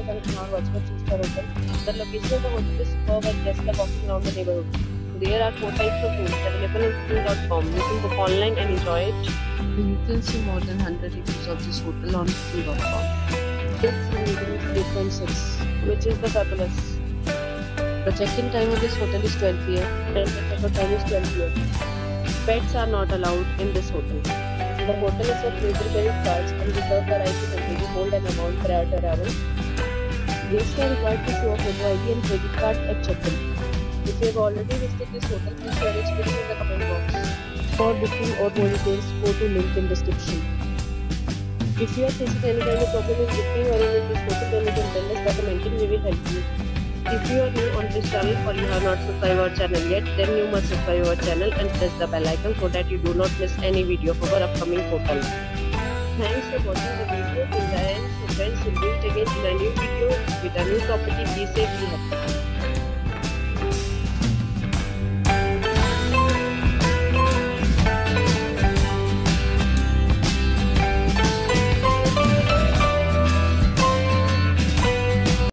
hotel in our virtual 3-star hotel. The location of the hotel is superb and guests love walking around the neighborhood. There are 4 types of rooms available on booking.com. You can book online and enjoy it. You can see more than 100 reviews of this hotel on booking.com. Its rating is 8.6, which is the fabulous. The check-in time of this hotel is 12 p.m. and the check-out time is 12 p.m. Pets are not allowed in this hotel. The hotel accepts major credit cards and reserves the right to temporarily hold an amount prior to arrival. Guests are required to show a photo ID and credit card at check-in. If you have already visited this hotel, please share your experience in the comment box. For booking or more details, go to link in description. If you are facing any kind of problem in booking or in this hotel, then you can tell us by commenting. We will help you. If you are new on this channel or you have not subscribed our channel yet, then you must subscribe our channel and press the bell icon so that you do not miss any video of our upcoming hotel. Thanks for watching the video till the end. So friends, we'll meet again in a new video with a new property. Be safe, be happy.